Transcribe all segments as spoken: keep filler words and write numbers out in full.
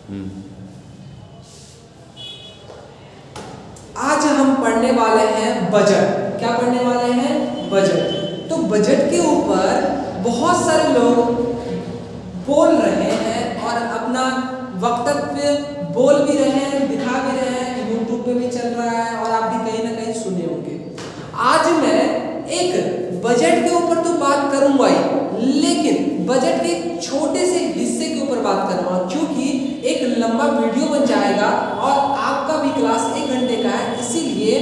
आज हम पढ़ने वाले हैं बजट। क्या पढ़ने वाले हैं? बजट। तो बजट के ऊपर बहुत सारे लोग बोल रहे हैं और अपना वक्तव्य बोल भी रहे हैं, दिखा भी रहे हैं, यूट्यूब पे भी चल रहा है और आप भी कहीं ना कहीं सुने होंगे। आज मैं एक बजट के ऊपर तो बात करूंगा ही, लेकिन बजट के एक छोटे से हिस्से के ऊपर बात करूंगा, क्योंकि एक लंबा वीडियो बन जाएगा और आपका भी क्लास एक घंटे का है, इसीलिए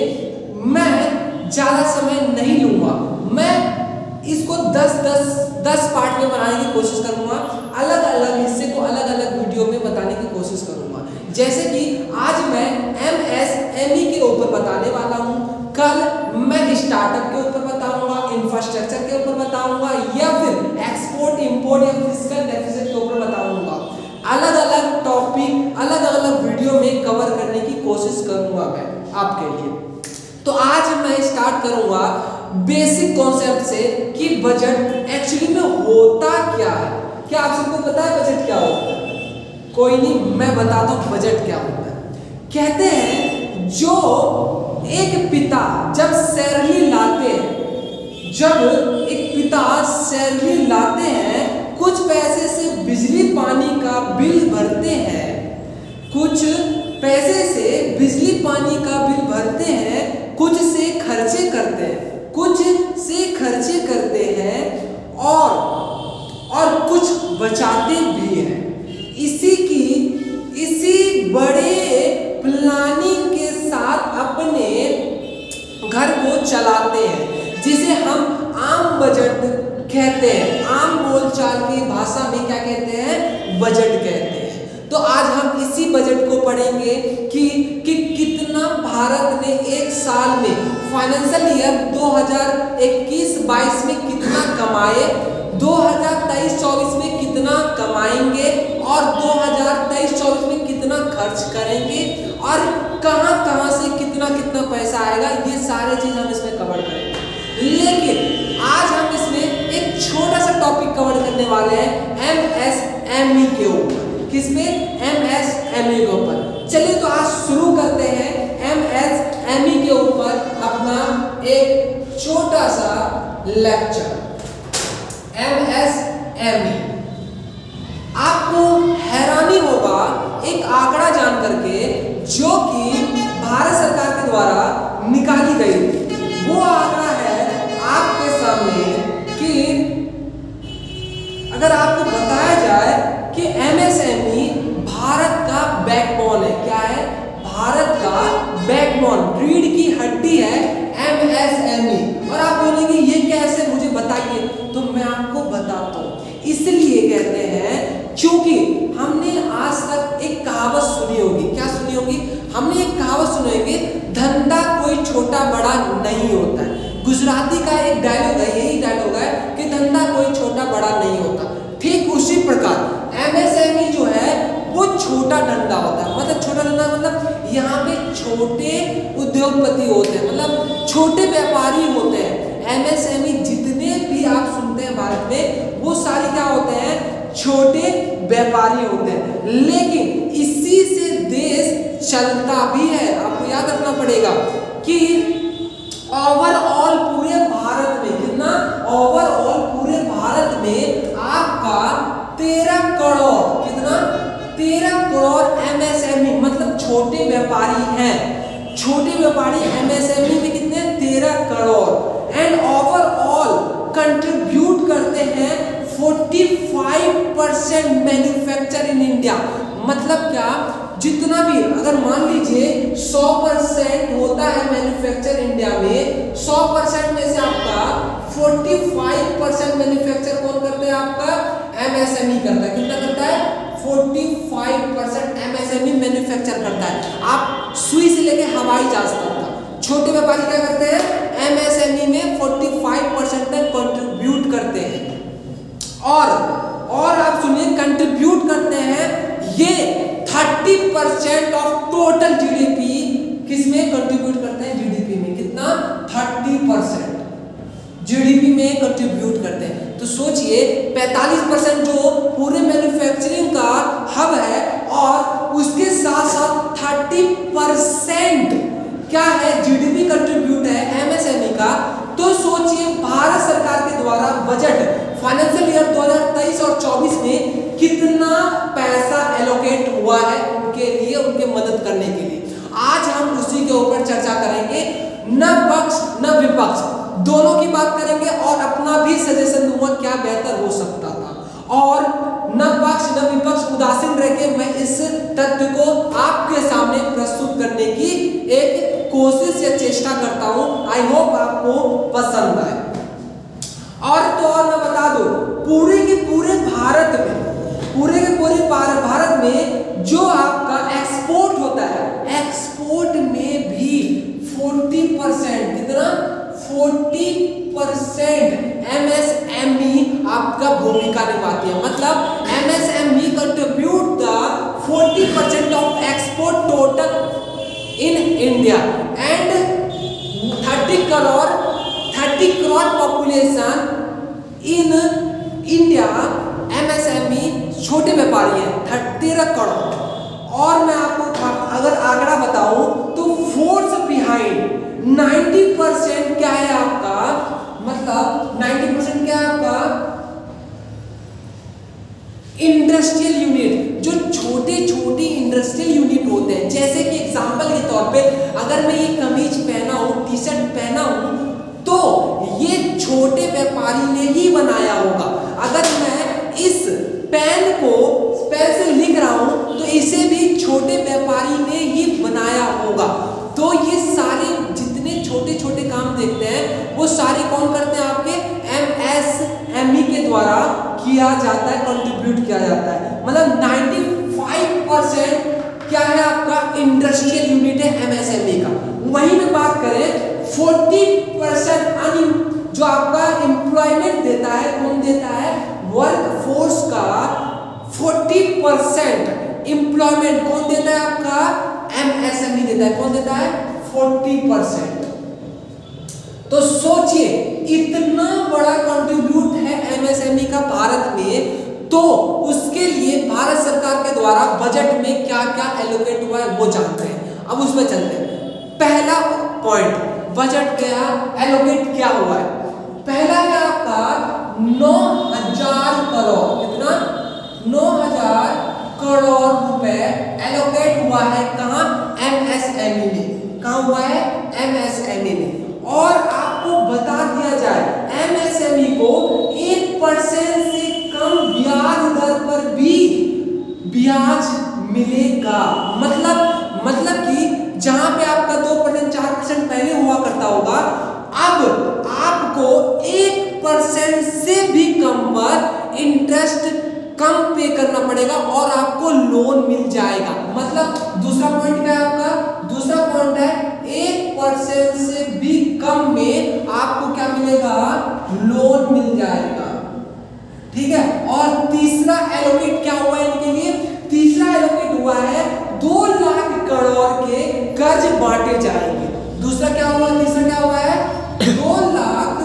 मैं ज़्यादा समय नहीं लूँगा। मैं इसको दस दस दस पार्ट में बनाने की कोशिश करूँगा, अलग अलग हिस्से को अलग अलग वीडियो में बताने की कोशिश करूँगा। जैसे कि आज मैं एम एस एम ई के ऊपर बताने वाला हूँ, कल मैं स्टार्टअप के ऊपर बताऊँगा, इंफ्रास्ट्रक्चर के ऊपर बताऊँगा, या फिर एक्सपोर्ट इंपोर्ट या फिजिकल डेफिसिट के ऊपर बताऊँगा। अलग अलग टॉपिक अलग अलग वीडियो में कवर करने की कोशिश करूँगा मैं आपके लिए। तो आज मैं स्टार्ट करूँगा बेसिक कॉन्सेप्ट से कि बजट एक्चुअली में होता क्या है। क्या आप सबको पता है बजट क्या होता है? कोई नहीं, मैं बताता हूँ बजट क्या होता है। कहते हैं जो एक पिता जब सैलरी लाते हैं जब एक पिता सैलरी लाते हैं कुछ पैसे से बिजली पानी का बिल भरते हैं कुछ पैसे से बिजली पानी का बिल भरते हैं कुछ से खर्चे करते हैं कुछ से खर्चे करते हैं और और कुछ बचाते भी हैं। इसी की इसी बड़े प्लानिंग के साथ अपने घर को चलाते हैं, जिसे हम आम बजट कहते हैं। आम बोलचाल की भाषा में क्या कहते हैं? बजट कहते हैं। तो आज हम इसी बजट को पढ़ेंगे कि कि कितना भारत ने एक साल में फाइनेंशियल ईयर दो हज़ार इक्कीस बाईस में कितना कमाए, दो हज़ार तेईस चौबीस में कितना कमाएंगे और दो हज़ार तेईस चौबीस में कितना खर्च करेंगे और कहां कहां से कितना कितना पैसा आएगा, ये सारे चीज हम इसमें कवर करेंगे। लेकिन आज हम इसमें एक छोटा सा टॉपिक कवर करने वाले हैं एम एस एम ई के ऊपर। किसमें? एम एस एम ई के ऊपर। चलिए तो आज शुरू करते हैं एम एस एम ई के ऊपर अपना एक छोटा सा lecture. M S M E आपको हैरानी होगा एक आंकड़ा जान करके, जो कि भारत सरकार के द्वारा निकाली गई थी। वो आंकड़ा है आपके सामने कि अगर आपको बताया जाए कि एम एस एम ई भारत का बैकबोन है। क्या है? भारत का बैकबोन, रीढ़ की हड्डी है एम एस एम ई। और आप बोलेंगे ये कैसे, मुझे बताइए। तो मैं आपको बताता हूँ। इसलिए कहते हैं क्योंकि हमने आज तक एक कहावत सुनी होगी। क्या सुनी होगी? हमने एक कहावत सुनी होगी, धंधा कोई छोटा बड़ा नहीं होता है। गुजराती का एक डायलॉग है, यही डायलॉग है कि धंधा कोई छोटा बड़ा नहीं होता। ठीक उसी प्रकार एम एस एम ई जो है वो छोटा धंधा होता है। मतलब छोटा धंधा मतलब यहाँ पे छोटे उद्योगपति होते हैं, मतलब छोटे व्यापारी होते हैं। एम एस एम ई जितने भी आप सुनते हैं भारत में, वो सारे क्या होते हैं? छोटे व्यापारी होते हैं। लेकिन इसी से देश चलता भी है। आपको याद रखना पड़ेगा कि ओवरऑल पूरे भारत में कितना, ओवरऑल पूरे भारत में आपका तेरह करोड़ कितना तेरह crore M S M E मतलब छोटे व्यापारी हैं। छोटे व्यापारी एम एस एम ई में कितने? तेरह करोड़। एंड ओवरऑल कंट्रीब्यूट करते हैं पैंतालीस परसेंट मैन्युफैक्चर इन इंडिया। मतलब क्या? जितना भी, अगर मान लीजिए सौ परसेंट होता है मैन्युफैक्चर इंडिया में, सौ परसेंट में से आपका पैंतालीस परसेंट मैन्युफैक्चर कौन करते हैं? आपका एम एस एम ई करता है। कितना करता है? पैंतालीस percent M S M E manufacture करता है। आप सुई से लेके हवाई जहाज तक का। छोटे व्यापारी क्या करते हैं? एम एस एम ई में पैंतालीस परसेंट तक कंट्रीब्यूट करते हैं। और और आप सुनिए, कंट्रीब्यूट करते हैं ये तीस परसेंट ऑफ टोटल जीडीपी। किसमें कंट्रीब्यूट करते हैं? जीडीपी में। कितना? तीस परसेंट जीडीपी में कंट्रीब्यूट करते हैं। तो सोचिए पैंतालीस परसेंट जो पूरे मैन्युफैक्चरिंग का हब है और चालीस परसेंट क्या है जीडीपी कंट्रीब्यूट है एमएसएमई का, तो सोचिए भारत सरकार के द्वारा बजट फाइनेंशियल ईयर दो हज़ार तेईस और चौबीस में कितना पैसा एलोकेट हुआ है उनके लिए, उनके मदद करने के लिए। आज हम उसी के ऊपर चर्चा करेंगे, न पक्ष न विपक्ष, दोनों की बात करेंगे और अपना भी सजेशन दूंगा क्या बेहतर हो सकता था। और न पक्ष न विपक्ष उदासीन रह के मैं इस तथ्य को आपके सामने प्रस्तुत करने की एक कोशिश या चेष्टा करता हूं। आई होप आपको पसंद आए। और तो और मैं बता दूं, पूरे के पूरे भारत में पूरे के पूरे भारत में जो आपका एक्सपोर्ट होता है, एक्सपोर्ट में भी चालीस परसेंट, कितना चालीस परसेंट एमएसएमई आपका भूमिका निभाती है। मतलब एमएसएमई कंट्रीब्यूट द चालीस percent of export total in India and तीस करोड़ तीस crore population in India MSME छोटे व्यापारी हैं तेरह करोड़। और मैं आपको अगर आंकड़ा बताऊं तो फोर्स बिहाइंड नब्बे परसेंट क्या है आपका, मतलब नब्बे परसेंट क्या है आपका इंडस्ट्रियल यूनिट, जो छोटे छोटे इंडस्ट्रियल यूनिट होते हैं। जैसे कि एग्जांपल के तौर पे अगर मैं ये कमीज पहना हूँ, टी शर्ट पहना हूँ, तो ये छोटे व्यापारी ने ही बनाया होगा। अगर मैं इस पेन को पेन से लिख रहा हूँ तो इसे भी छोटे व्यापारी ने ही बनाया होगा। तो ये सारे जितने छोटे छोटे काम देखते हैं वो सारे कौन करते हैं, आपके एमएसएमई के द्वारा किया जाता है, कंट्रीब्यूट किया जाता है। मतलब पचानवे परसेंट क्या है आपका इंडस्ट्रियल यूनिट है एमएसएमई का। वहीं में बात करें चालीस परसेंट जो आपका एम्प्लॉयमेंट देता है, कौन देता है, वर्क फोर्स का चालीस परसेंट एम्प्लॉयमेंट कौन देता है आपका, एमएसएमई देता है। कौन देता है, चालीस परसेंट। तो सोचिए इतना बड़ा कंट्रीब्यूट है एमएसएमई का भारत में, तो उसके लिए भारत सरकार के द्वारा बजट में क्या क्या एलोकेट हुआ है वो जानते हैं। अब उसमें चलते हैं। पहला पॉइंट, बजट क्या एलोकेट क्या हुआ है। पहला है आपका नौ हजार करोड़, कितना, नौ हजार करोड़ रुपए एलोकेट हुआ है, कहां, एमएसएमई में। कहां हुआ है, एमएसएमई में। और आपको बता दिया जाए एमएसएमई को एक परसेंट से कम ब्याज दर पर भी ब्याज मिलेगा। मतलब मतलब कि जहां पे आपका दो परसेंट चार परसेंट पहले हुआ करता होगा, अब आपको एक परसेंट से भी कम पर इंटरेस्ट कम पे करना पड़ेगा और आपको लोन मिल जाएगा। मतलब दूसरा पॉइंट क्या है आपका, दूसरा पॉइंट है एक परसेंट से भी कम में आपको क्या मिलेगा, लोन मिल जाएगा। ठीक है। और तीसरा एलोकेट क्या हुआ है इनके लिए, तीसरा एलोकेट हुआ है दो लाख करोड़ के कर्ज बांटे जाएंगे। दूसरा क्या हुआ, तीसरा क्या हुआ है, दो लाख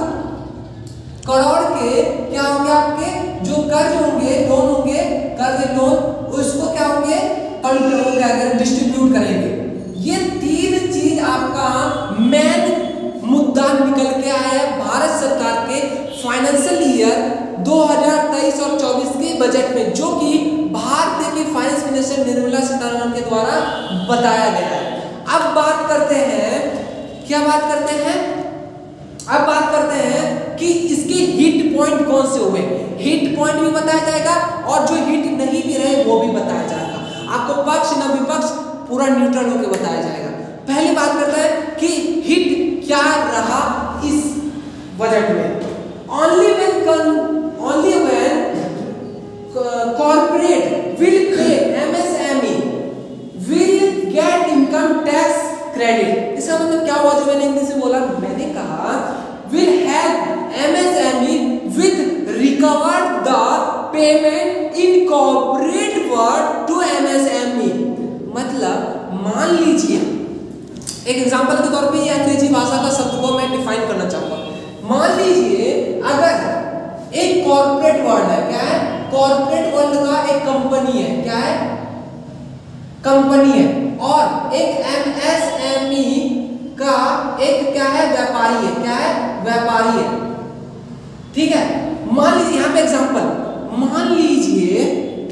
करोड़ के क्या होंगे, आपके जो कर्ज होंगे, लोन होंगे, कर्ज लोन, उसको क्या होंगे, डिस्ट्रीब्यूट करेंगे। ये तीन चीज आपका मेन मुद्दा निकल के आया है भारत सरकार के फाइनेंशियल ईयर दो हज़ार तेईस और चौबीस के बजट में, जो कि भारत के फाइनेंस मिनिस्टर निर्मला सीतारमण के द्वारा बताया गया है। अब बात करते हैं, क्या बात करते हैं, अब बात करते हैं कि इसके हिट पॉइंट कौन से हुए। हिट पॉइंट भी बताया जाएगा और जो हिट नहीं भी रहे वो भी बताया जाएगा। आपको पक्ष न विपक्ष पूरा न्यूट्रल होकर बताया जाएगा। पहली बात करते हैं कि हिट क्या रहा इस बजट में। Only when only when corporate will pay MSME will get income tax credit. इसका मतलब क्या हुआ, जो मैंने इंग्लिश में बोला, मैंने कहा will help M S M E with recover the payment in corporate world to M S M E। मतलब मान लीजिए, एक एग्जांपल के तौर पे ये अंग्रेजी भाषा का शब्द को मैं डिफाइन करना चाहूंगा। मान लीजिए अगर एक कॉर्पोरेट वर्ल्ड है, क्या है, कॉर्पोरेट वर्ल्ड का एक कंपनी है, क्या है, कंपनी है, और एक एमएसएमई का एक क्या है, व्यापारी है। क्या है? व्यापारी है। ठीक है, मान लीजिए यहाँ पे एग्जांपल, मान लीजिए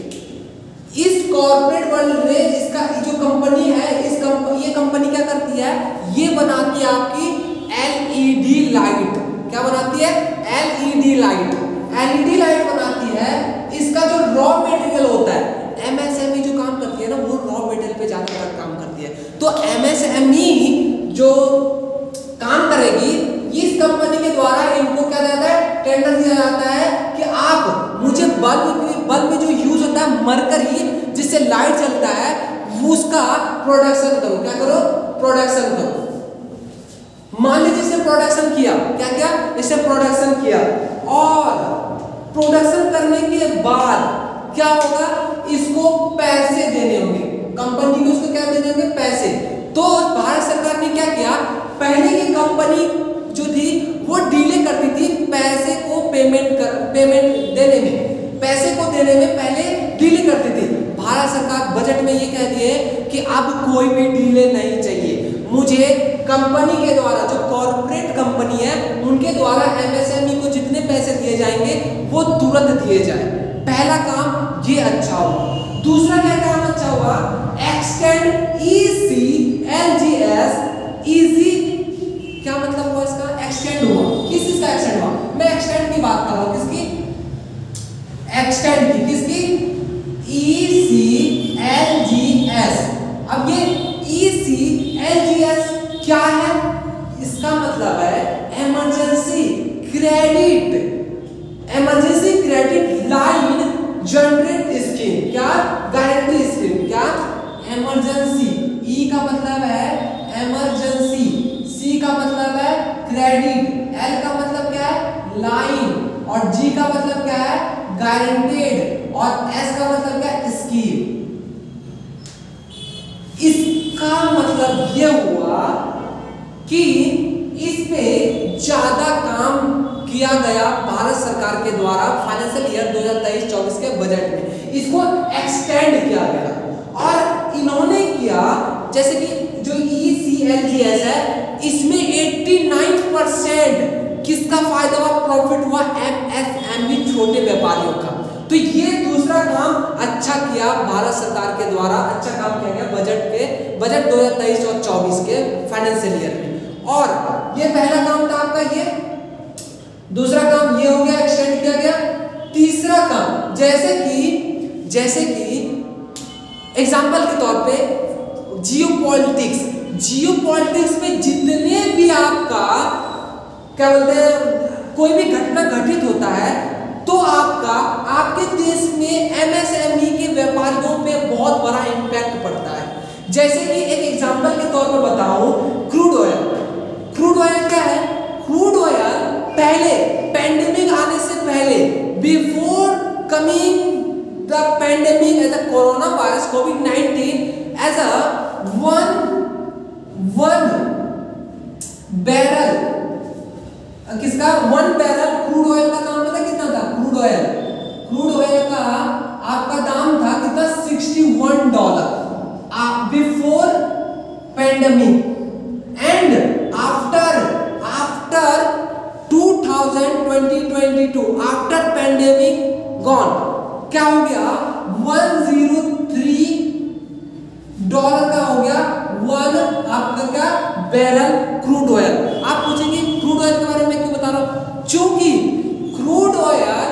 इस कॉर्पोरेट वर्ल्ड में इसका जो कंपनी है, इस कंपनी ये कंपनी क्या करती है, ये बनाती है आपकी एलईडी लाइट। क्या बनाती है? LED light. एलईडी लाइट बनाती है। इसका जो रॉ मटेरियल होता है, एमएसएमई जो काम करती है ना, वो रॉ मटेरियल पे ज्यादा काम करती है। तो एमएसएमई जो काम करेगी, इस कंपनी के द्वारा इनको क्या जाता है, टेंडर दिया जाता है कि आप मुझे बल्ब बल्ब में जो यूज होता है मरकरी, जिससे लाइट चलता है, वो उसका प्रोडक्शन करो। क्या करो? प्रोडक्शन करो। मान लीजिए इसने प्रोडक्शन किया, क्या क्या इसने प्रोडक्शन किया, और प्रोडक्शन करने के बाद क्या होगा, इसको पैसे देने होंगे, कंपनी को उसको क्या देने होंगे, पैसे। तो भारत सरकार ने क्या किया, पहले की कंपनी जो थी वो डिले करती थी पैसे को पेमेंट कर पेमेंट देने में, पैसे को देने में पहले डिले करती थी। भारत सरकार बजट में ये कह दिए कि अब कोई भी डिले नहीं चाहिए, मुझे कंपनी के द्वारा, जो कॉर्पोरेट कंपनी है उनके द्वारा एमएसएमई को जितने पैसे दिए जाएंगे वो तुरंत दिए जाए। पहला काम ये अच्छा हुआ। दूसरा क्या काम अच्छा हुआ, एक्सटेंड ईसीएलजीएस, इजी क्या मतलब हुआ इसका, एक्सटेंड हुआ। किस चीज का एक्सटेंड हुआ, मैं एक्सटेंड की बात कर रहा हूं, किसकी, एक्सटेंड की, किसकी, ईसीएलजीएस। अब ये ईसीएलजीएस क्या है, इसका मतलब है emergency credit, emergency credit line generate scheme. क्या, गारंटी स्कीम। क्या, इमरजेंसी। ई का मतलब है इमरजेंसी, सी का मतलब है क्रेडिट, एल का मतलब क्या है, लाइन, और जी का मतलब क्या है, गारंटेड, और एस का मतलब क्या है, स्कीम। इसका मतलब यह हुआ कि इस पे ज्यादा काम किया गया भारत सरकार के द्वारा फाइनेंशियल ईयर दो हज़ार तेईस चौबीस के बजट में, इसको एक्सटेंड किया गया। और इन्होंने किया, जैसे कि जो ईसीएलजीएस है, इसमें नवासी परसेंट किसका फायदा हुआ, प्रॉफिट हुआ एमएसएमई, छोटे व्यापारियों का। तो ये दूसरा काम अच्छा किया भारत सरकार के द्वारा, अच्छा काम किया गया बजट के बजट दो हज़ार तेईस और चौबीस के फाइनेंशियल ईयर में। और ये पहला काम था आपका, ये दूसरा काम ये हो गया, एक्सटेंड किया गया। तीसरा काम, जैसे कि जैसे कि एग्जांपल के तौर पे जियोपॉलिटिक्स, जियोपॉलिटिक्स में जितने भी आपका क्या बोलते हैं, कोई भी घटना घटित होता है, तो आपका आपके देश में एमएसएमई के व्यापारियों पे बहुत बड़ा इम्पैक्ट पड़ता है। जैसे कि एक एग्जांपल के तौर पे बताऊं, क्रूड ऑयल। क्रूड ऑयल क्या है, क्रूड ऑयल पहले पैंडेमिक आने से पहले, before coming the pandemic as a corona virus covid nineteen, as a one one barrel, किसका, वन बैरल क्रूड ऑयल का दाम पता कितना था, क्रूड ऑयल क्रूड ऑयल का आपका दाम था कितना, इकसठ dollar before pandemic, and after after two thousand twenty, after pandemic gone, क्या हो गया, एक सौ तीन डॉलर का हो गया वन आपका क्या, बैरल क्रूड ऑयल। आप पूछेंगे क्रूड ऑयल के बारे में क्यों बता रहा हूं, क्योंकि क्रूड ऑयल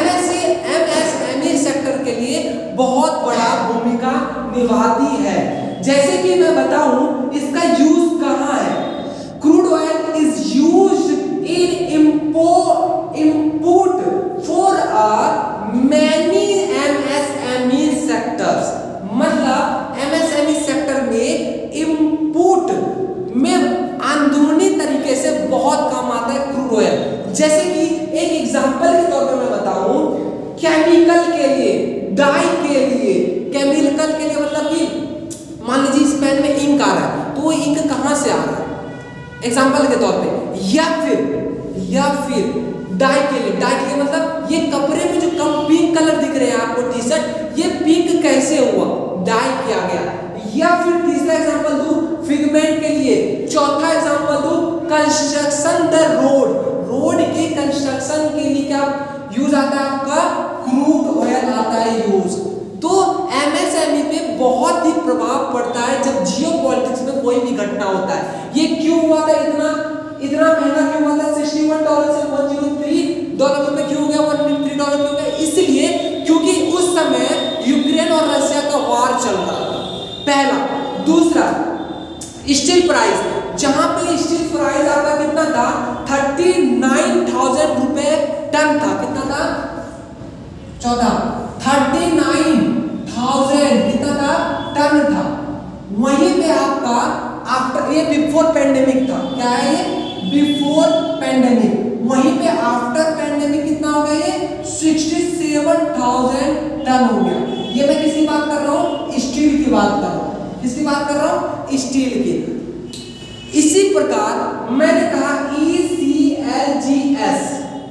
एमएसएमई सेक्टर के लिए बहुत बड़ा भूमिका निभाती है। जैसे कि मैं बताऊं इसका यूज कहां है, crude oil is used in import input for a many MSME sectors, मतलब एमएसएमई सेक्टर में इनपुट में अंदरूनी तरीके से बहुत काम आता है क्रूड ऑयल। जैसे कि एक एग्जांपल के तौर पे मैं बताऊं, केमिकल के लिए, डाई के लिए, केमिकल के लिए मतलब कि मान लीजिए इस पेन में इंक आ रहा है, तो वो इंक कहां से आ रहा है, एग्जांपल के तौर पे, या फिर या फिर डाई के लिए, डाई के लिए मतलब ये कपड़े में जो कम पिंक कलर दिख रहे हैं आपको टी शर्ट, ये पिंक कैसे हुआ, डाई किया गया। या फिर तीसरा एग्जांपल दूं फिगमेंट के लिए, चौथा एग्जांपल दूं कंस्ट्रक्शन द रोड, रोड के कंस्ट्रक्शन के लिए क्या यूज आता है आपका क्रूड ऑयल आता है यूज। तो एमएसएमई पे बहुत ही प्रभाव पड़ता है जब जियोपॉलिटिक्स में कोई भी घटना होता है। ये क्यों हुआ था, इतना इतना महंगा क्यों हुआ था, इकसठ डॉलर से एक सौ तीन डॉलर में क्यों हो गया, एक सौ तीन डॉलर क्यों हो गया, इसलिए क्योंकि उस समय यूक्रेन और रशिया का वार चल रहा था, पहला। दूसरा स्टील प्राइस, जहां पे स्टील प्राइस आपका कितना था, थर्टी नाइन थाउजेंड रुपए टन था, कितना था, चौदह थर्टी नाइन थाउजेंड कितना था, टन था। वहीं पे आपका आफ्टर, ये बिफोर पेंडेमिक था, क्या है ये, बिफोर पेंडेमिक। वहीं पे आफ्टर पेंडेमिक कितना हो गया, ये सिक्सटी सेवन थाउजेंड टन हो गया। ये मैं किसकी बात कर रहा हूँ, स्टील की बात कर रहा हूँ, किसकी बात कर रहा हूँ, स्टील की। इसी प्रकार मैंने कहा ई सी एल जी एस,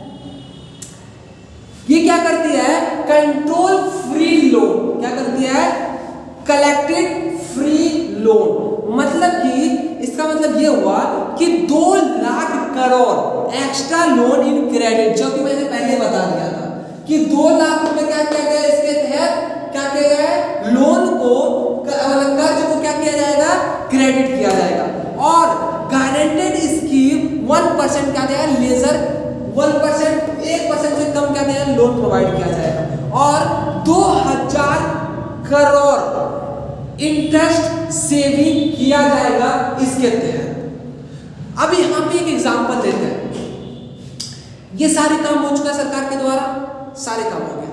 ये क्या करती है, कंट्रोल फ्री लोन, क्या करती है, कलेक्टेड फ्री लोन। मतलब कि इसका मतलब ये हुआ कि दो lakh crore extra loan in credit, जो कि मैंने पहले बता दिया था कि दो लाख रुपए क्या किया गया, इसके तहत क्या किया गया है, लोन को मतलब कर्ज को क्या किया जाएगा, क्रेडिट किया जाएगा। और गारंटेड स्कीम वन परसेंट क्या दिया, लेजर वन परसेंट, एक परसेंट से कम क्या दिया, लोन प्रोवाइड किया जाएगा। और दो हजार करोड़ इंटरेस्ट सेविंग किया जाएगा इसके तहत। अब यहां पे एक एग्जांपल देते हैं, ये सारे काम हो चुका सरकार के द्वारा, सारे काम हो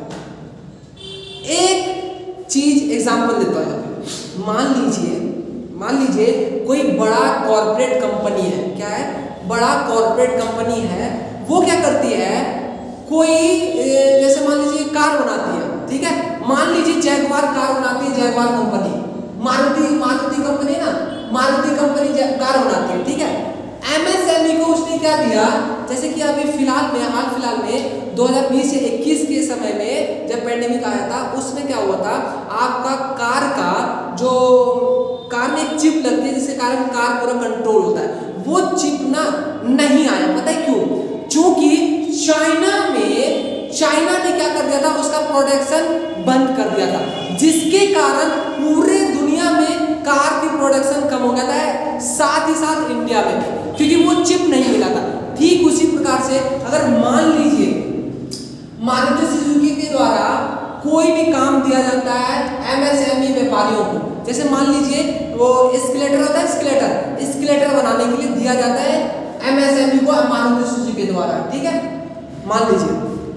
गए। एक चीज एग्जांपल देता हूं, मान लीजिए मान लीजिए कोई बड़ा कॉर्पोरेट कंपनी है, क्या है, बड़ा कॉर्पोरेट कंपनी है, वो क्या करती है, कोई जैसे मान लीजिए कार बनाती है, ठीक है, मान लीजिए जैगवार कार बनाती है, Jaguar company, Maruti Maruti company ना, मारुति कंपनी कार बनाती है, ठीक है। एमएसएमई को उसने क्या दिया, जैसे कि अभी फिलहाल में हाल फिलहाल में दो हज़ार बीस से इक्कीस के समय में जब पेंडेमिक आया था, उसमें क्या हुआ था, आपका कार का जो कार में एक चिप लगती है जिसके कारण कार पूरा कंट्रोल होता है, वो चिप ना नहीं आया। पता है क्यों, क्योंकि चाइना में चाइना ने क्या कर दिया था, उसका प्रोडक्शन बंद कर दिया था, जिसके कारण पूरे दुनिया में कार की प्रोडक्शन कम हो गया था, साथ ही साथ इंडिया में, क्योंकि वो चिप नहीं मिला था। ठीक उसी प्रकार से अगर मान लीजिए मारुति सुजुकी के द्वारा कोई भी काम दिया जाता है एमएसएमई व्यापारियों को, जैसे मान लीजिए वो एस्केलेटर होता है, एस्केलेटर एस्केलेटर बनाने के लिए दिया जाता है एमएसएमई को मारुति सुजुकी के द्वारा, ठीक है, मान लीजिए।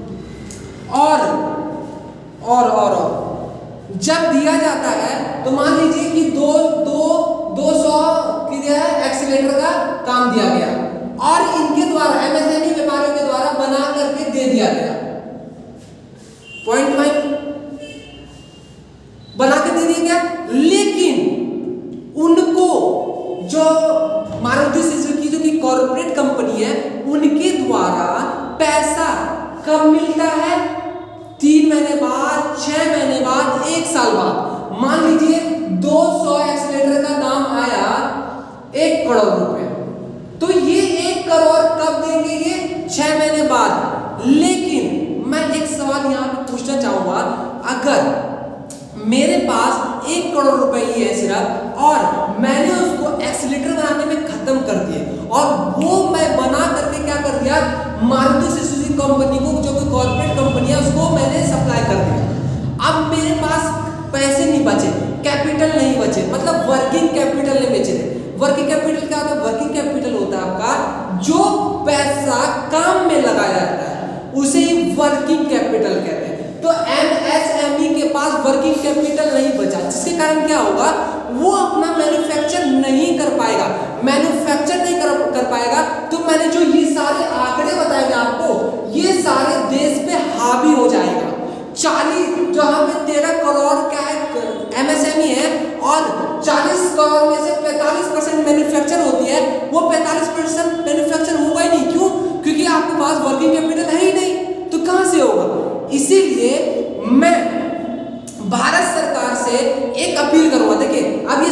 और और और और जब दिया जाता है तो मान लीजिए कि दो दो दो सौ की दिया है एक्सीलेटर का काम दिया गया, और इनके द्वारा एमएसएमई व्यापारियों के द्वारा बना करके दे दिया गया, पॉइंट वाइज बना के दे दिया गया, लेकिन उनको जो मारुति सुजुकी जो कि कॉर्पोरेट कंपनी है, उनके द्वारा पैसा कब मिलता है, तीन महीने बाद, छह महीने बाद, एक साल बाद। मान लीजिए दो सौ एक्सीलेटर का दाम आया एक करोड़ रुपए, तो ये एक करोड़ कब देंगे, ये छह महीने बाद। लेकिन मैं एक सवाल यहाँ पे पूछना चाहूंगा, अगर मेरे पास एक करोड़ रुपए ही है सिर्फ, और मैंने उसको एक्सीलेटर बनाने में खत्म कर दिए, और वो मैं बना करके क्या कर दिया, मारुति सुजुकी कंपनी को, जो कि कॉर्पोरेट कंपनी है, उसको मैंने सप्लाई कर दिया। अब मेरे पास पैसे नहीं बचे, कैपिटल नहीं बचे, मतलब वर्किंग कैपिटल नहीं बचे। वर्किंग कैपिटल क्या होता है, वर्किंग कैपिटल होता है आपका जो पैसा काम में लगाया जाता है, उसे ही वर्किंग कैपिटल कहते हैं। तो एमएसएमई के पास वर्किंग कैपिटल नहीं बचा, जिसके कारण क्या होगा, वो अपना मैन्युफैक्चर नहीं कर पाएगा, मैन्युफैक्चर नहीं कर, कर पाएगा। तो मैंने जो ये सारे आंकड़े बताए थे आपको, ये सारे देश पे हावी हो जाएगा। चालीस जहां पे तेरह करोड़ क्या है एमएसएमई है, और चालीस करोड़ में से पैंतालीस परसेंट मैन्युफैक्चर होती है, वो पैंतालीस परसेंट मैन्युफैक्चर होगा ही नहीं। क्यों? क्योंकि आपके पास वर्किंग कैपिटल है ही नहीं, तो कहां से होगा। इसीलिए मैं भारत सरकार से एक अपील करूंगा, देखिए अब ये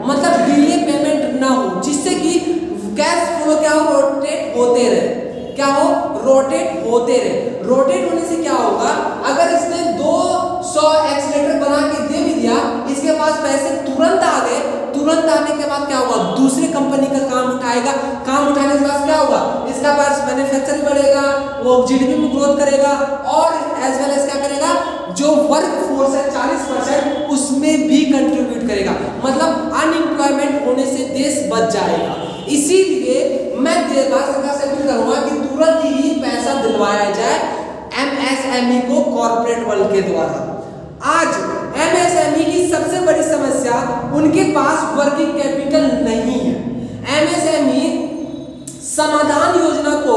मतलब डिले पेमेंट ना हो, जिससे कि कैश फ्लो क्या हो, रोटेट होते रहे, क्या हो, रोटेट होते रहे। रोटेट होने से क्या होगा, अगर इसने दो सौ एक्सीलेटर बना के दे भी दिया, इसके पास पैसे तुरंत आ गए, तुरंत आने के बाद क्या होगा, दूसरे कंपनी का काम उठाएगा, काम उठाने के बाद क्या होगा, इसका पास मैन्युफैक्चरिंग बढ़ेगा, वो जीडीपी में ग्रोथ करेगा, और एज वेल एज क्या करेगा, जो वर्क फोर्स है चालीस परसेंट उसमें भी कंट्रीब्यूट करेगा, मतलब अनएम्प्लॉयमेंट होने से देश बच जाएगा। इसीलिए मैं भारत सरकार से अपील करूंगा कि तुरंत ही पैसा दिलवाया जाए एमएसएमई को कॉर्पोरेट वर्ल्ड के द्वारा। आज एमएसएमई की सबसे बड़ी समस्या उनके पास वर्किंग कैपिटल नहीं है। एमएसएमई समाधान योजना को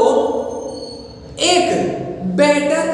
एक बेटर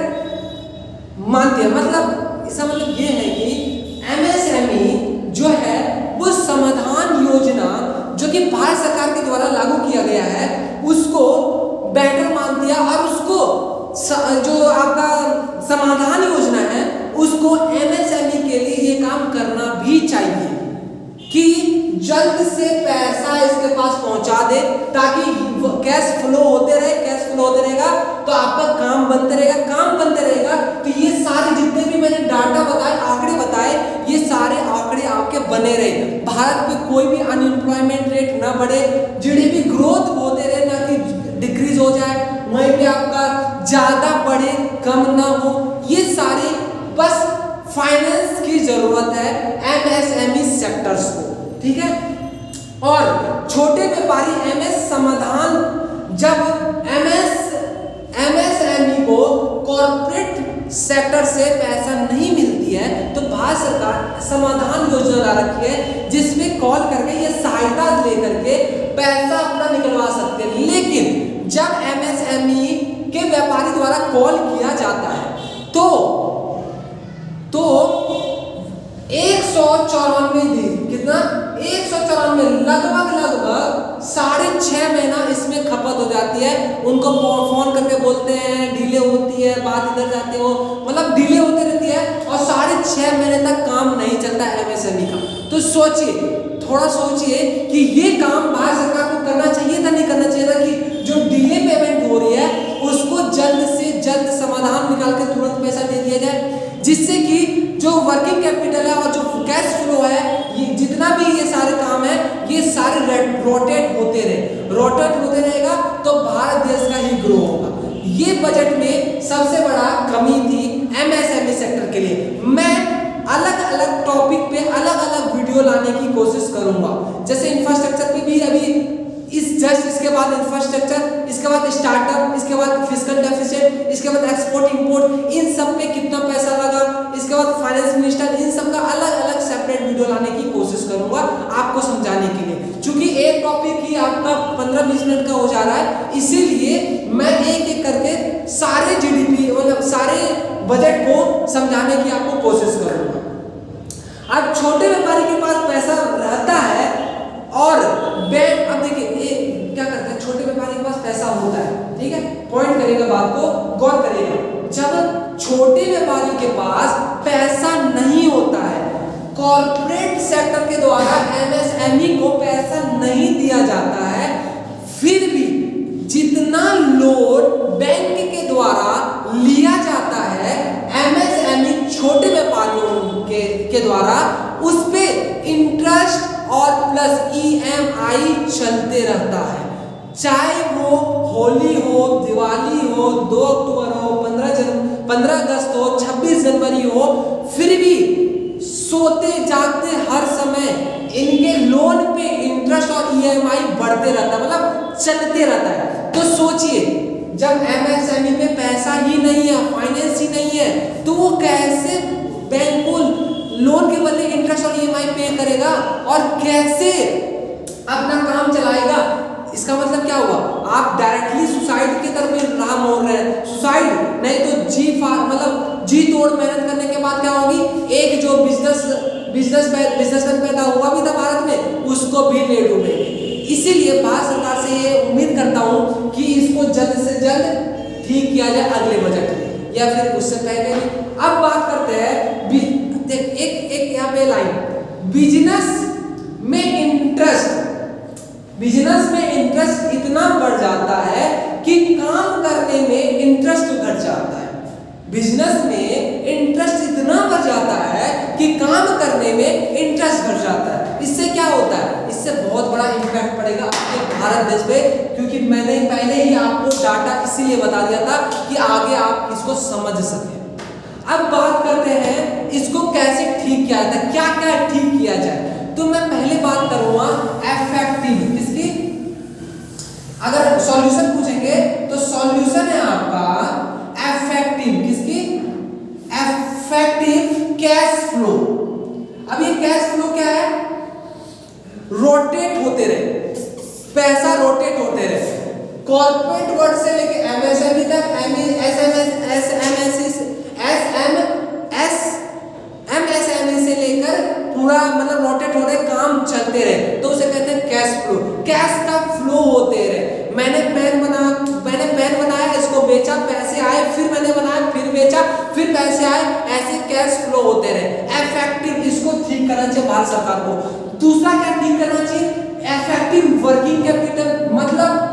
मानते हैं, मतलब इसका मतलब ये है कि एमएसएमई जो है वो समाधान योजना जो कि भारत सरकार के द्वारा लागू किया गया है उसको बेटर मानती है, और उसको जो आपका समाधान योजना है उसको एमएसएमई के लिए ये काम करना भी चाहिए कि जल्द से पैसा इसके पास पहुंचा दे, ताकि कैश फ्लो होते रहे, कैश फ्लो होते रहेगा तो आपका काम बनते रहेगा, काम बनते रहेगा तो ये सारे जितने भी मैंने डाटा बताए, आंकड़े बताए, ये सारे आंकड़े आपके बने रहे, भारत में कोई भी अनएम्प्लॉयमेंट रेट ना बढ़े, जीडीपी ग्रोथ होते रहे, ना कि डिक्रीज हो जाए, वहीं पे आपका ज्यादा बढ़े कम ना हो। ये सारी बस फाइनेंस की जरूरत है एमएसएमई सेक्टर्स को, ठीक है। और छोटे व्यापारी एमएस समाधान, जब एमएस एमएसएमई को कॉर्पोरेट सेक्टर से पैसा नहीं मिलती है तो भारत सरकार समाधान योजना ला रखी है, जिसमें कॉल करके ये सहायता लेकर के पैसा अपना निकलवा सकते हैं। लेकिन जब एमएसएमई के व्यापारी द्वारा कॉल किया जाता है तो तो एक सौ चौरानवे दिन, कितना, एक सौ चौरानवे, लगभग लगभग साढ़े छह महीना इसमें खपत हो जाती है। उनको फोन करके बोलते हैं, डिले होती है, बात इधर जाती है, वो मतलब डिले होती रहती है और साढ़े छह महीने तक काम नहीं चलता एमएसएमई का। तो सोचिए, थोड़ा सोचिए कि ये काम भारत सरकार को करना चाहिए था, नहीं करना चाहिए था कि जो डिले पेमेंट हो रही है उसको जल्द से जल्द समाधान निकाल के तुरंत पैसा दे दिया जाए, जिससे कि जो वर्किंग कैपिटल है और जो कैश फ्लो है, ये जितना भी ये सारे काम है ये सारे रोटेट होते रहे, रोटेट होते रहेगा तो भारत देश का ही ग्रो होगा। ये बजट में सबसे बड़ा कमी थी एमएसएमई सेक्टर के लिए। मैं अलग अलग टॉपिक पे अलग अलग वीडियो लाने की कोशिश करूंगा, जैसे इंफ्रास्ट्रक्चर पे भी अभी इस जस्ट इसके बाद इंफ्रास्ट्रक्चर, इसके बाद स्टार्टअप, इसके बाद फिस्कल डेफिसिट, इसके बाद एक्सपोर्ट इंपोर्ट, इन सब पे कितना पैसा लगा, इसके बाद फाइनेंस मिनिस्टर, इन सब का अलग अलग सेपरेट वीडियो लाने की कोशिश करूंगा आपको समझाने के लिए। क्योंकि एक टॉपिक ही आपका पंद्रह बीस मिनट का हो जा रहा है, इसीलिए मैं एक एक करके सारे जीडीपी मतलब सारे बजट को समझाने की आपको कोशिश करूंगा। अब छोटे व्यापारी के पास पैसा रहता है और बैंक, अब देखिए ये क्या करता है, छोटे व्यापारी के पास पैसा होता है, ठीक है, पॉइंट करेगा, बात को गौर करेगा। जब छोटे व्यापारी के पास पैसा नहीं होता है, कॉर्पोरेट सेक्टर के द्वारा एमएसएमई को पैसा नहीं दिया जाता है, फिर भी जितना लोन बैंक के द्वारा लिया जाता है एमएसएमई छोटे व्यापारियों के के द्वारा, उस पे इंटरेस्ट और प्लस ईएमआई चलते रहता है। चाहे वो होली हो, दिवाली हो, दो अक्टूबर हो, पंद्रह जन पंद्रह अगस्त हो, छब्बीस जनवरी हो, फिर भी सोते जागते हर समय इनके लोन पे इंटरेस्ट और ईएमआई बढ़ते रहता है, मतलब चलते रहता है। तो सोचिए, जब एमएसएमई पे पैसा ही नहीं है, फाइनेंस ही नहीं है, तो वो कैसे बैंक को लोन के बदले इंटरेस्ट और ईएमआई पे करेगा और कैसे अपना काम चलाएगा? इसका मतलब क्या हुआ, आप डायरेक्टली सुसाइड की तरफ राह मोड़ रहे हैं। सुसाइड नहीं तो जी मतलब जी तोड़ मेहनत करने के बाद क्या होगी, एक जो बिजनेस बिजनेस बिजनेसमैन पैदा हुआ भी था भारत में, उसको भी ले डूबेंगे। इसीलिए भारत सरकार से ये उम्मीद करता हूँ कि इसको जल्द से जल्द ठीक किया जाए अगले बजट में या फिर उससे पहले। अब बात करते हैं, देख एक एक यहाँ पे लाइन, बिजनेस में इंटरेस्ट बिजनेस में इंटरेस्ट इतना बढ़ जाता है कि काम करने में इंटरेस्ट घट जाता है। बिजनेस में इंटरेस्ट इतना बढ़ जाता है कि काम करने में इंटरेस्ट घट जाता है। इससे क्या होता है? इससे बहुत बड़ा इम्पैक्ट पड़ेगा आपके भारत देश पे, क्योंकि मैंने पहले ही आपको डाटा इसीलिए बता दिया था कि आगे आप इसको समझ सकें। अब बात करते हैं इसको कैसे ठीक किया जाता है, क्या क्या ठीक किया जाए। तो मैं पहले बात करूंगा इफेक्टिव किसकी। अगर सॉल्यूशन पूछेंगे तो सॉल्यूशन है आपका इफेक्टिव किसकी, इफेक्टिव कैश फ्लो। अब ये कैश फ्लो क्या है? रोटेट होते रहे, पैसा रोटेट होते रहे। कॉर्पोरेट वर्ल्ड से लेके एमएसएमई तक, एसएमएस एसएमएस एसएमएस एमएसएमई से लेकर पूरा मतलब रोटेट हो रहे, काम चलते रहे, तो उसे कहते हैं कैश फ्लो। कैश का फ्लो होते रहे। मैंने पेन बना मैंने पेन बनाया, इसको बेचा, पैसे आए, फिर मैंने बनाया, फिर बेचा, फिर पैसे आए, ऐसे कैश फ्लो होते रहे। इफेक्टिव, इसको ठीक करना चाहिए भारत सरकार को। दूसरा क्या ठीक करना चाहिए? इफेक्टिव वर्किंग कैपिटल, मतलब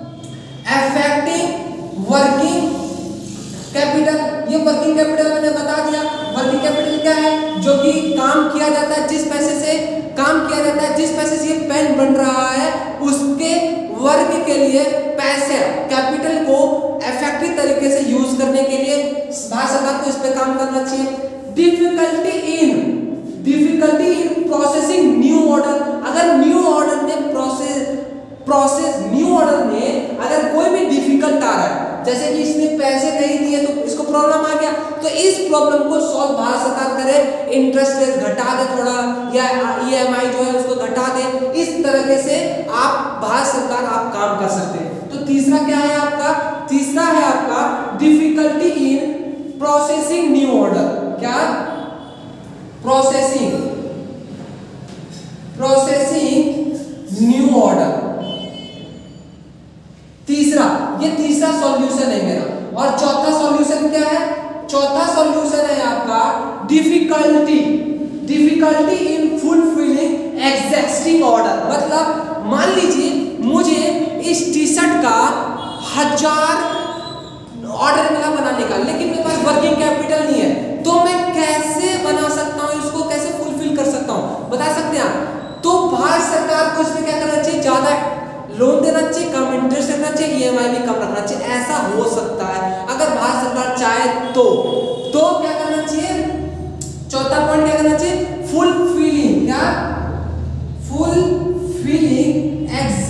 इफेक्टिव वर्किंग कैपिटल। ये वर्किंग कैपिटल मैंने बता दिया। वर्किंग कैपिटल क्या है? जो कि काम किया जाता है, जिस पैसे से काम किया जाता है, जिस पैसे से ये पेन बन रहा है, उसके वर्क के लिए पैसे कैपिटल को इफेक्टिव तरीके से यूज करने के लिए भारत सरकार को इस पे काम करना चाहिए। Difficulty in difficulty in processing new order. अगर न्यू ऑर्डर में प्रोसेस प्रोसेस न्यू ऑर्डर में अगर कोई भी डिफिकल्ट आ रहा है, जैसे कि इसने पैसे नहीं दिए तो इसको प्रॉब्लम आ गया, तो इस प्रॉब्लम को सॉल्व भारत सरकार करे। इंटरेस्ट रेट घटा दे थोड़ा, या ईएमआई जो है उसको घटा दे। इस तरीके से आप भारत सरकार आप काम कर सकते हैं। तो तीसरा क्या है आपका? तीसरा है आपका difficulty in processing new order. क्या? Processing processing new order. तीसरा, ये तीसरा सॉल्यूशन है मेरा। और चौथा सॉल्यूशन क्या है? चौथा सॉल्यूशन है आपका difficulty difficulty in fulfilling existing order. मतलब मान लीजिए मुझे इस टी शर्ट का हजार ऑर्डर मिला बनाने का, लेकिन मेरे पास वर्किंग कैपिटल नहीं है, तो मैं कैसे बना सकता हूँ, इसको कैसे फुलफिल कर सकता हूँ, बता सकते हैं आप? तो भारत सरकार को इसमें क्या करना चाहिए? ज्यादा लोन देना चाहिए, कम इंटरेस्ट रखना चाहिए, ईएमआई भी कम रखना चाहिए। ऐसा हो सकता है अगर भारत सरकार चाहे तो। तो क्या करना चाहिए? चौथा पॉइंट क्या करना चाहिए? फुलफिलिंग क्या? Fulfilling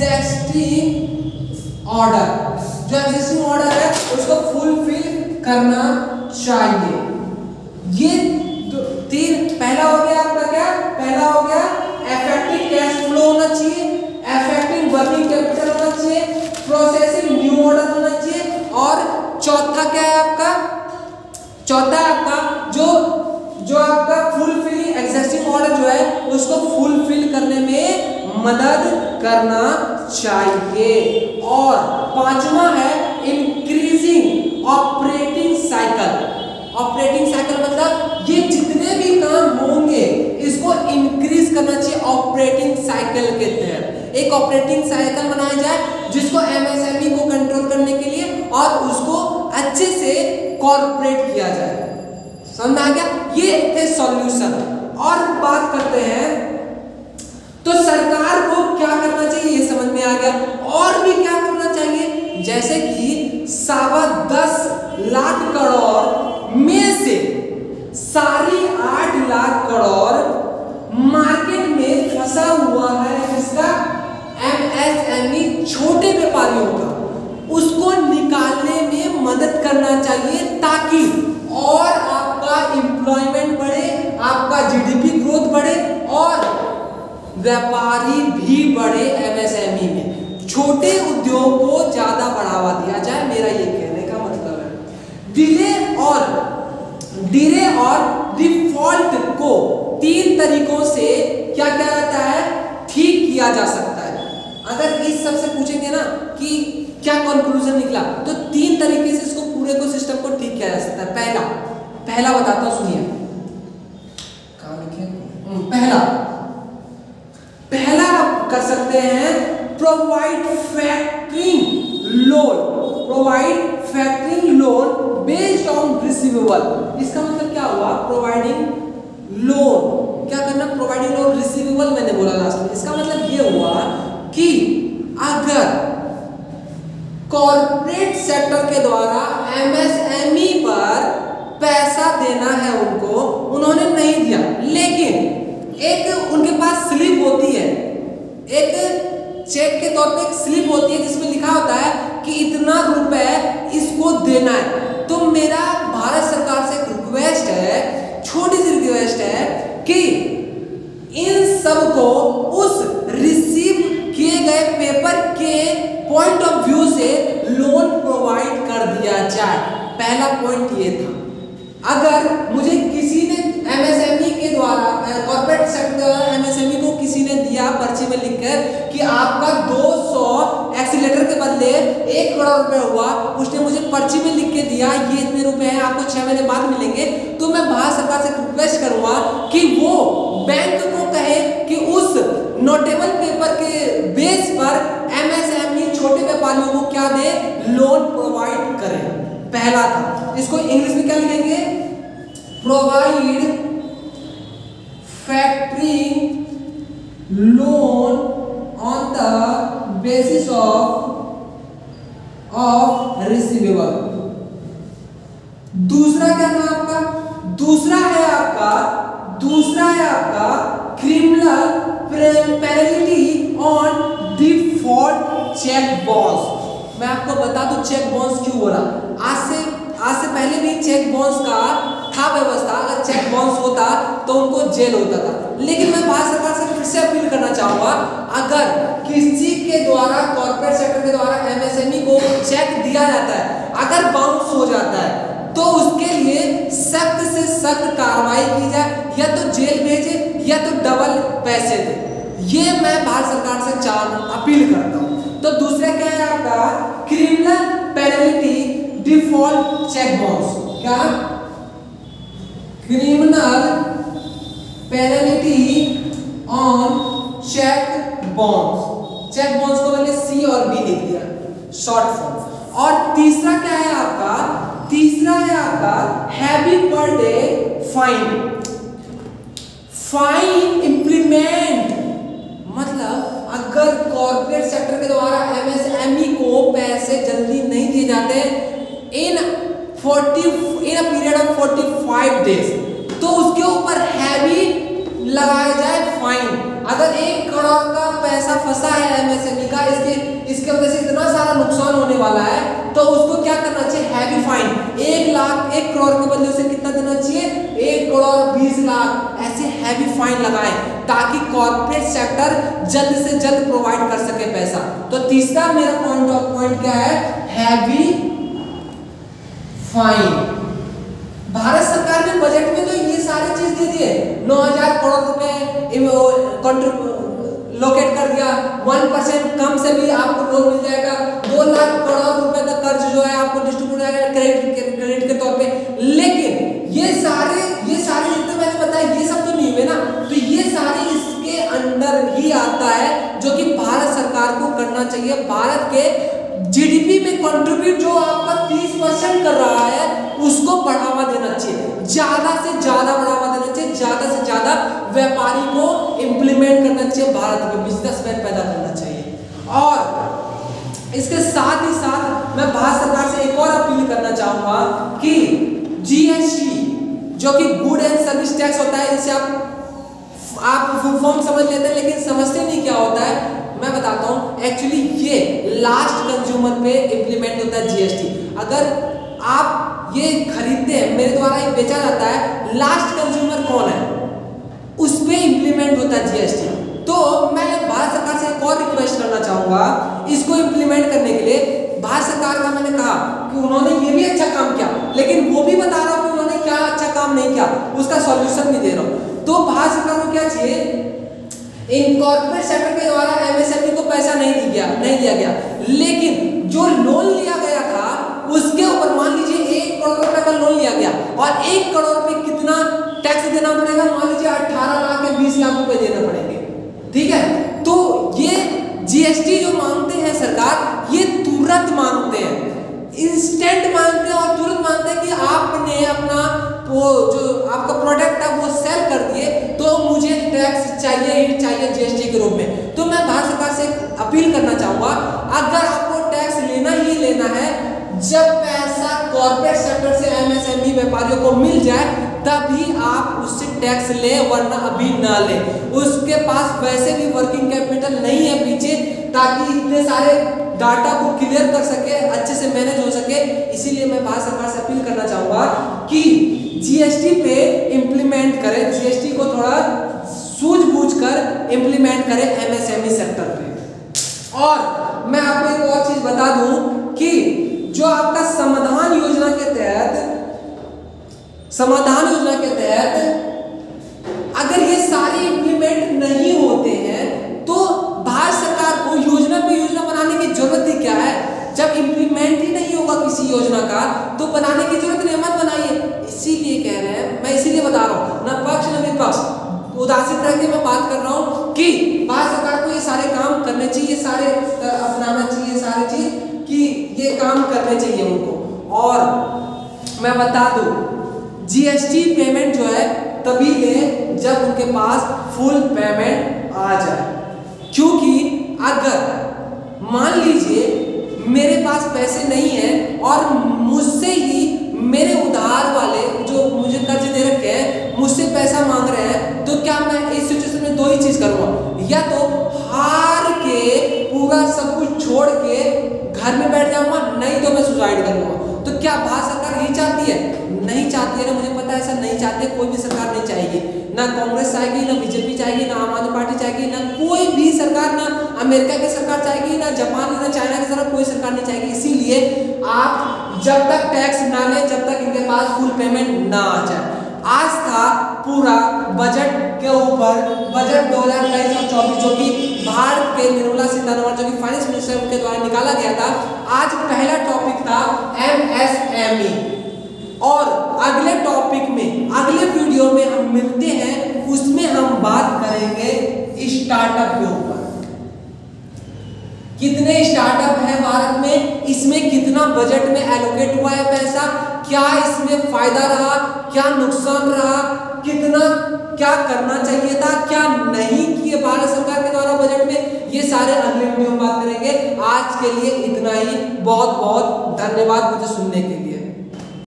existing order. जो एग्जिस्टिंग ऑर्डर है उसको फुलफिल करना चाहिए। ये तीन, पहला हो गया आपका क्या? पहला हो गया इफेक्टिव कैश फ्लो होना चाहिए, इफेक्टिव वर्किंग कैपिटल होना चाहिए, प्रोसेसिंग न्यू ऑर्डर होना चाहिए, और चौथा क्या है आपका? चौथा आपका जो जो आपका फुलफिलिंग एग्जिस्टिंग ऑर्डर जो है उसको फुलफिल करने में मदद करना चाहिए। और पांचवा है increasing operating cycle. Operating cycle मतलब ये जितने भी काम होंगे इसको इंक्रीज करना चाहिए ऑपरेटिंग साइकिल के तहत। एक ऑपरेटिंग साइकिल बनाया जाए जिसको एमएसएमई को कंट्रोल करने के लिए और उसको अच्छे से कॉर्पोरेट किया जाए। समझ आ गया? ये थे सॉल्यूशन। और बात करते हैं तो सरकार को क्या करना चाहिए, ये समझ में आ गया। और भी क्या करना चाहिए? जैसे कि सवा दस लाख करोड़ में से साढ़े आठ लाख करोड़ मार्केट में फंसा हुआ है, इसका एमएसएमई छोटे व्यापारियों का, उसको निकालने में मदद करना चाहिए ताकि और आपका एम्प्लॉयमेंट बढ़े, आपका जीडीपी ग्रोथ बढ़े और व्यापारी भी बढ़े। एमएसएमई में छोटे उद्योग को ज्यादा बढ़ावा दिया जाए, मेरा ये कहने का मतलब है। डिले और डिले और डिफॉल्ट को तीन तरीकों से क्या क्या रहता है? ठीक किया जा सकता है। अगर इस सब से पूछेंगे ना कि क्या कंक्लूजन निकला, तो तीन तरीके से इसको पूरे को सिस्टम को ठीक किया जा सकता है। पहला पहला बताता हूं, सुनिए। कहां लिखे? पहला करते हैं provide factoring loan, provide factoring loan based on receivable. इसका मतलब क्या हुआ, प्रोवाइडिंग लोन, क्या करना, प्रोवाइडिंग लोन रिसीवेबल मैंने बोला लास्ट में। इसका मतलब ये हुआ कि अगर कॉर्पोरेट सेक्टर के द्वारा एमएसएमई पर पैसा देना है उनको, उन्होंने नहीं दिया, लेकिन एक उनके पास स्लिप होती है, एक चेक के तौर पे एक स्लिप होती है जिसमें लिखा होता है कि इतना रुपए इसको देना है। तो मेरा भारत सरकार से एक रिक्वेस्ट है, छोटी सी रिक्वेस्ट है कि इन सबको उस रिसीव किए गए पेपर के पॉइंट ऑफ व्यू से लोन प्रोवाइड कर दिया जाए। पहला पॉइंट ये था, अगर मुझे किसी ने एमएसएमई के द्वारा, कॉर्पोरेट सेक्टर द्वारा एमएसएमई को किसी ने दिया पर्ची में लिखकर कि आपका दो सौ एक्सीलेटर के बदले एक करोड़ रुपए हुआ, उसने मुझे पर्ची में लिख के दिया ये इतने रुपए हैं, आपको छह महीने बाद मिलेंगे, तो मैं भारत सरकार से रिक्वेस्ट करूंगा कि वो बैंक को कहे कि उस नोटेबल पेपर के बेस पर एमएसएमई छोटे व्यापारियों को क्या दे, लोन प्रोवाइड करे। पहला था, इसको इंग्लिश में क्या लिखेंगे, provide factoring loan on the basis of of receivable. दूसरा क्या था आपका, दूसरा है आपका दूसरा है आपका criminal penalty on default cheque bounce. मैं आपको बता दूं चेक बाउंस क्यों बोला, आज से आज से पहले भी चेक बाउंस का था व्यवस्था, अगर चेक बाउंस होता तो उनको जेल होता था। लेकिन मैं भारत सरकार से फिर से अपील करना चाहूंगा, अगर किसी के द्वारा कॉर्पोरेट सेक्टर के द्वारा एमएसएमई को चेक दिया जाता है, अगर बाउंस हो जाता है तो उसके लिए सख्त से सख्त कार्रवाई की जाए, या तो जेल भेजे या तो डबल पैसे दे। ये मैं भारत सरकार से चाह अपील करता हूँ। तो दूसरा क्या है आपका, criminal penalty default cheque bounce. क्या, criminal penalty on cheque bounce. Cheque bounce को मैंने सी और बी लिख दिया, शॉर्ट फॉर्म। और तीसरा क्या है आपका, तीसरा है आपका heavy per day fine. Fine implement मतलब अगर कॉर्पोरेट सेक्टर के द्वारा एमएसएमई को पैसे जल्दी नहीं दिए जाते इन चालीस इन अ पीरियड ऑफ पैंतालीस डेज, तो उसके ऊपर हैवी लगाया जाए फाइन। अगर एक करोड़ का पैसा फंसा है एमएसएमई का, इसके इसके वजह से इतना सारा नुकसान होने वाला है, तो उसको क्या करना चाहिए, हैवी फाइन। एक लाख एक करोड़ के बदले उसे कितना देना चाहिए, एक करोड़ बीस लाख, ऐसे हैवी फाइन लगाए ताकि कॉर्पोरेट सेक्टर जल्द से जल्द प्रोवाइड कर सके पैसा। तो तीसरा मेरा पॉइंट ऑफ पॉइंट क्या है, हैवी फाइन। भारत सरकार ने बजट में तो ये सारी चीज दे दी है, नौ हजार करोड़ रुपए लोकेट कर दिया, वन परसेंट कम से भी आपको लोन मिल जाएगा, दो लाख करोड़ रुपए का कर्ज जो है आपको डिस्ट्रीब्यूट हो जाएगा क्रेडिट क्रेडिट के तौर पे। लेकिन ये सारे ये सारे जितने मैंने बताया ये सब तो नहीं हुए ना, तो ये सारे इसके अंदर ही आता है जो कि भारत सरकार को करना चाहिए। भारत के जीडीपी में कंट्रीब्यूट जो आपका तीस परसेंट कर रहा है उसको बढ़ावा देना चाहिए, ज्यादा से ज्यादा बढ़ावा देना चाहिए, ज्यादा से ज्यादा व्यापारी को इंप्लीमेंट करना चाहिए, भारत में बिजनेसमैन पैदा करना चाहिए। और इसके साथ ही साथ मैं भारत सरकार से एक और अपील करना चाहूंगा कि जीएसटी जो कि गुड एंड सर्विस टैक्स होता है, जिसे आप आप फुल फॉर्म समझ लेते हैं लेकिन समझते नहीं क्या होता है, मैं बताता हूं। एक्चुअली ये लास्ट कंज्यूमर पे इंप्लीमेंट होता है जीएसटी। अगर आप ये खरीदते हैं, मेरे द्वारा ये बेचा जाता है, लास्ट कंज्यूमर कौन है, उस पे इंप्लीमेंट होता है जीएसटी। तो मैं भारत सरकार से एक और रिक्वेस्ट करना चाहूंगा, इसको इंप्लीमेंट करने के लिए भारत सरकार का मैंने कहा कि उन्होंने ये भी अच्छा काम किया, लेकिन वो भी बता रहा हूं कि उन्होंने क्या अच्छा काम नहीं किया, उसका सॉल्यूशन भी दे रहा हूं। तो भारत सरकार को क्या चाहिए, इन कॉर्पोरेट सेक्टर के द्वारा एमएसएमई को पैसा नहीं दिया गया नहीं दिया गया लेकिन जो लोन लिया गया था उसके ऊपर मान लीजिए एक करोड़ रुपए का लोन लिया गया और एक करोड़ पे कितना टैक्स देना पड़ेगा, मान लीजिए अठारह लाख या बीस लाख रुपए देना पड़ेंगे, ठीक है। तो ये टैक्स चाहिए ही चाहिए जीएसटी के रूप में। तो मैं भारत सरकार से अपील करना चाहूंगा, अगर आपको टैक्स लेना ही लेना है, जब पैसा कॉर्पोरेट सेक्टर से एमएसएमई व्यापारियों को मिल जाए तभी आप उससे टैक्स ले, वरना अभी ना ले। उसके पास वैसे भी वर्किंग कैपिटल नहीं है पीछे, ताकि इतने सारे डाटा को क्लियर कर सके, अच्छे से मैनेज हो सके। इसीलिए मैं भारत सरकार से अपील करना चाहूंगा कि जीएसटी पे इम्प्लीमेंट करें, जीएसटी को थोड़ा सूझबूझ कर इम्प्लीमेंट करें एमएसएमई सेक्टर पे। और मैं आपको एक और चीज बता दूं कि जो आपका समाधान योजना के तहत समाधान योजना के तहत अगर ये सारे इम्प्लीमेंट नहीं होते हैं तो भारत सरकार को योजना पे योजना बनाने की जरूरत ही क्या है। जब इम्प्लीमेंट ही नहीं होगा किसी योजना का तो बनाने की जरूरत नहीं, मत बनाइए। इसीलिए कह रहे हैं, मैं इसीलिए बता रहा हूँ, न पक्ष न विपक्ष, उदासीन रह के मैं बात कर रहा हूँ कि भारत सरकार को ये सारे काम करने चाहिए, सारे अपनाना चाहिए, सारे चीज कि ये काम करने चाहिए उनको। और मैं बता दूं, जीएसटी पेमेंट जो है तभी ले जब उनके पास फुल पेमेंट आ जाए। क्योंकि अगर मान लीजिए मेरे पास पैसे नहीं है और मुझसे ही मेरे उधार वाले जो मुझे कर्ज दे रखे हैं मुझसे पैसा मांग रहे हैं, तो क्या मैं इस सिचुएशन में दो ही चीज करूंगा, या तो हार के पूरा सब कुछ छोड़ के घर में बैठ जाऊंगा, नहीं तो मैं सुसाइड कर लूंगा। तो क्या भारत सरकार यही चाहती है? नहीं चाहती है ना, मुझे पता है ऐसा नहीं चाहते, कोई भी सरकार नहीं चाहेगी, ना कांग्रेस चाहेगी, ना बीजेपी चाहेगी, ना आम आदमी पार्टी चाहेगी, ना कोई भी सरकार, ना अमेरिका की सरकार चाहेगी, ना जापान, ना चाइना की सरकार, कोई सरकार नहीं चाहेगी। इसीलिए आप जब तक टैक्स ना ले, जब तक इनके पास फुल पेमेंट ना आ जाए। आज था पूरा बजट के ऊपर, बजट दो हजार तेईस और चौबीस जो कि भारत के निर्मला सीतारमण जो कि फाइनेंस मिनिस्टर के द्वारा निकाला गया था। आज पहला टॉपिक था एमएसएमई, और अगले टॉपिक में, अगले वीडियो में हम मिलते हैं, उसमें हम बात करेंगे स्टार्टअप के ऊपर। कितने स्टार्टअप है भारत में, इसमें कितना बजट में एलोकेट हुआ है पैसा, क्या इसमें फायदा रहा, क्या नुकसान रहा, कितना क्या करना चाहिए था, क्या नहीं किए भारत सरकार के द्वारा बजट में, ये सारे अगले वीडियो में बात करेंगे। आज के लिए इतना ही, बहुत बहुत धन्यवाद मुझे सुनने के लिए।